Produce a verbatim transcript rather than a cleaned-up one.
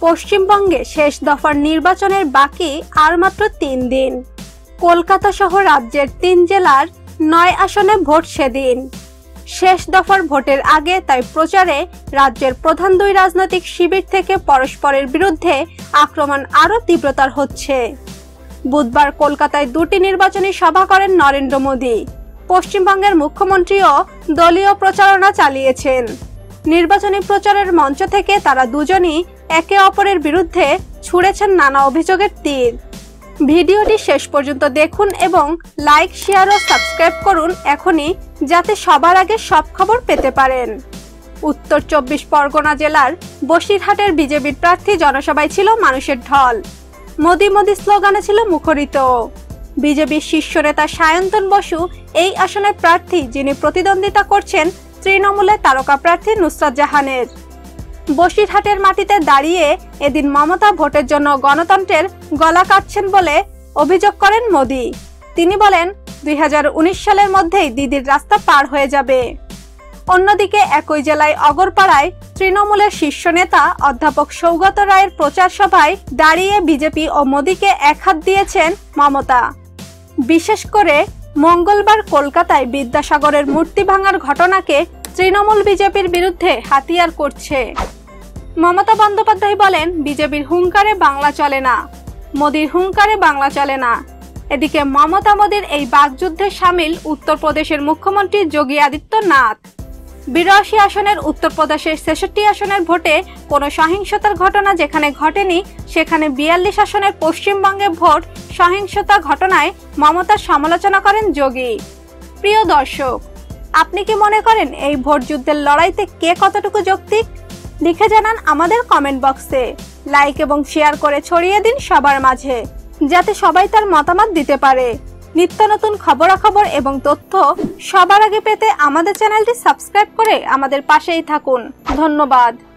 পশ্চিমবঙ্গে শেষ দফার নির্বাচনের বাকি আর মাত্র তিন দিন। কলকাতা সহ রাজ্যের তিন জেলার নয় আসনে ভোট সেদিন। শেষ দফার ভোটের আগে তাই প্রচারে রাজ্যের প্রধান দুই রাজনৈতিক শিবির থেকে পরস্পরের বিরুদ্ধে আক্রমণ আরও তীব্রতর হচ্ছে। বুধবার কলকাতায় দুটি নির্বাচনী সভা করেন নরেন্দ্র মোদী। পশ্চিমবঙ্গের মুখ্যমন্ত্রীও দলীয় প্রচারণা চালিয়েছেন। নির্বাচনী প্রচারের মঞ্চ থেকে তারা দুজনই একে অপরের বিরুদ্ধে ছুঁড়েছেন নানা অভিযোগের তীর। ভিডিওটি শেষ পর্যন্ত দেখুন এবং লাইক, শেয়ার ও সাবস্ক্রাইব করুন এখনই, যাতে সবার আগে সব খবর পেতে পারেন। উত্তর চব্বিশ পরগনা জেলার বসিরহাটের বিজেপির প্রার্থী জনসভায় ছিল মানুষের ঢল। মোদি মোদি স্লোগানে ছিল মুখরিত। বিজেপির শীর্ষ নেতা সায়ন্তন বসু এই আসনের প্রার্থী, যিনি প্রতিদ্বন্দ্বিতা করছেন তৃণমূলের তারকা প্রার্থী নুসরাত জাহানের। বসিরহাটের মাটিতে দাঁড়িয়ে এদিন মমতা ভোটের জন্য গণতন্ত্রের গলা কাটছেন বলে অভিযোগ করেন মোদি। তিনি বলেন, দুই হাজার উনিশ সালের মধ্যেই দিদির রাস্তা পার হয়ে যাবে। অন্যদিকে একই জেলায় অগরপাড়ায় তৃণমূলের শীর্ষ নেতা অধ্যাপক সৌগত রায়ের প্রচার সভায় দাঁড়িয়ে বিজেপি ও মোদিকে একহাত দিয়েছেন মমতা। বিশেষ করে মঙ্গলবার কলকাতায় বিদ্যাসাগরের মূর্তি ভাঙার ঘটনাকে তৃণমূল বিজেপির বিরুদ্ধে হাতিয়ার করছে। মমতা বন্দ্যোপাধ্যায় বলেন, বিজেপির হুঙ্কারে বাংলা চলে না, মোদির হুঙ্কারে বাংলা চলে না। এদিকে মমতা মোদির এই বাকযুদ্ধে সামিল উত্তরপ্রদেশের মুখ্যমন্ত্রী যোগী আদিত্যনাথ। বিরাশি আসনের উত্তরপ্রদেশের ছেষট্টি আসনের ভোটে কোনো সহিংসতার ঘটনা যেখানে ঘটেনি, সেখানে বিয়াল্লিশ আসনের পশ্চিমবঙ্গে ভোট সহিংসতা ঘটনায় মমতার সমালোচনা করেন যোগী। প্রিয় দর্শক, আপনি কি মনে করেন এই ভোট যুদ্ধের লড়াইতে কে কতটুকু যৌক্তিক? লিখে জানান আমাদের কমেন্ট বক্সে। লাইক এবং শেয়ার করে ছড়িয়ে দিন সবার মাঝে, যাতে সবাই তার মতামত দিতে পারে। নিত্য নতুন খবরাখবর এবং তথ্য সবার আগে পেতে আমাদের চ্যানেলটি সাবস্ক্রাইব করে আমাদের পাশেই থাকুন। ধন্যবাদ।